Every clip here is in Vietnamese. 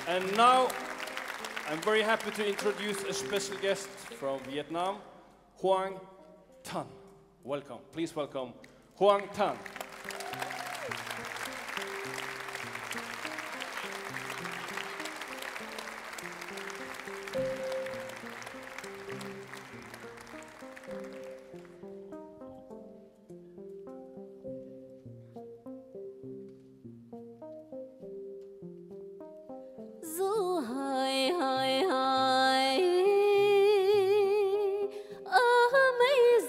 And now, I'm very happy to introduce a special guest from Vietnam, Hoang Tan. Welcome. Please welcome Hoang Tan. Du hỡi hỡi hỡi ở mấy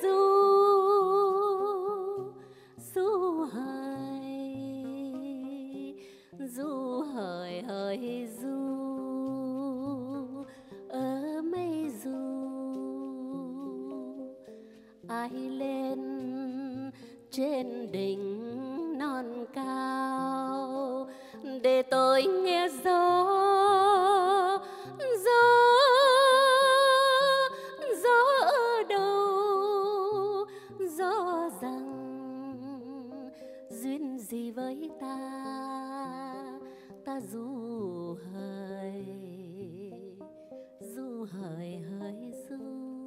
du hỡi hỡi du ở mấy ai lên trên đỉnh non cao để tôi nghe gió ở đâu, gió rằng duyên gì với ta du hỡi hỡi du.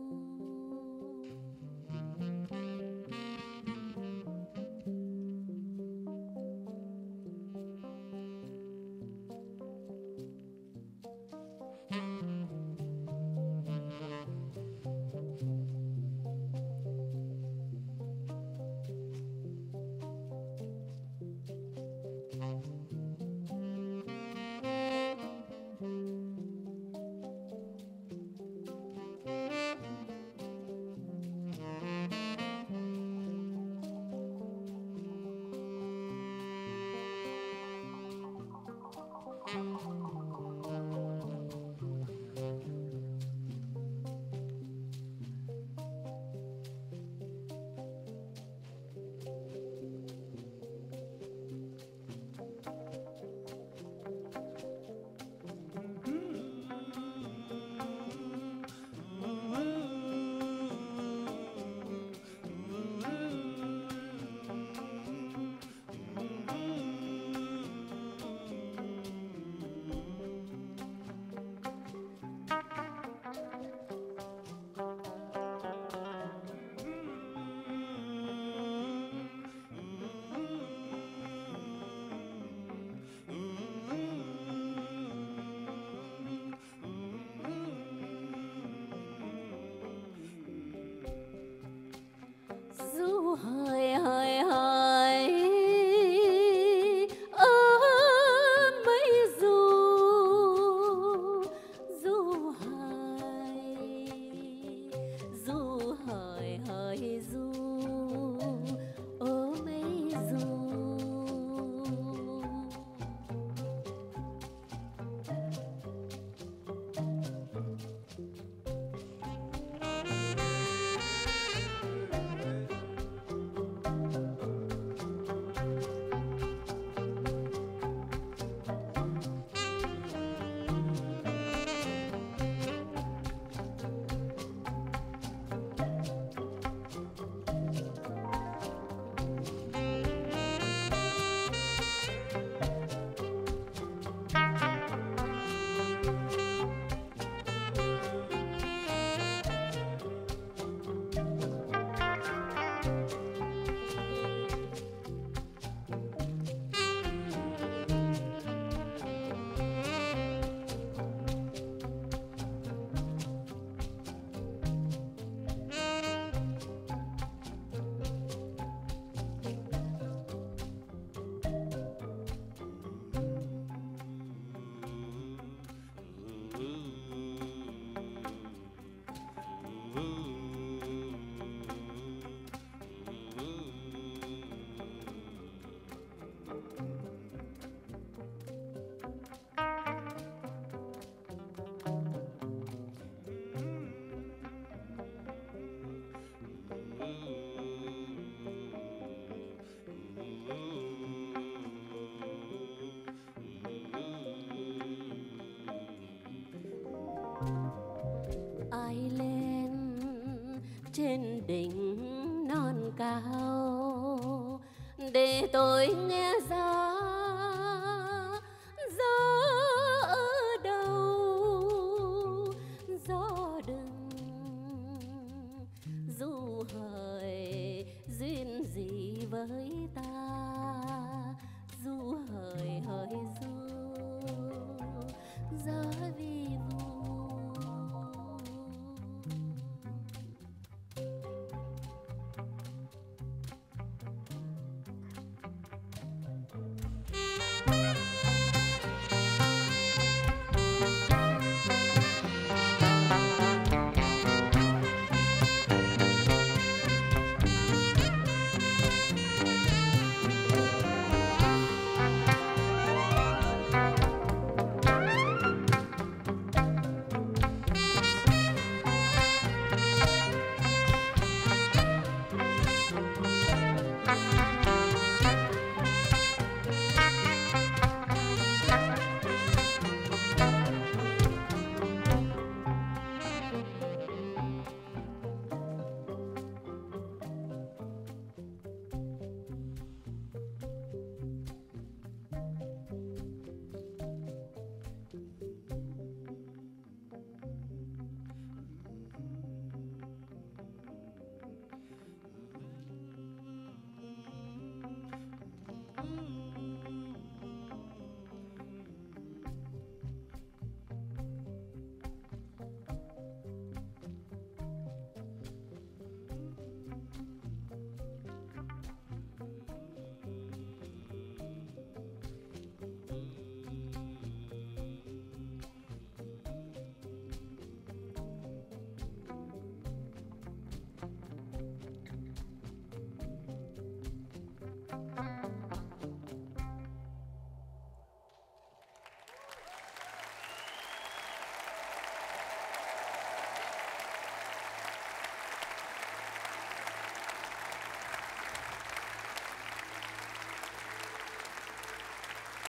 Du hỡi hỡi hỡi ở mấy du hỡi hỡi du ở mấy ai lên trên đỉnh non cao để tôi nghe gió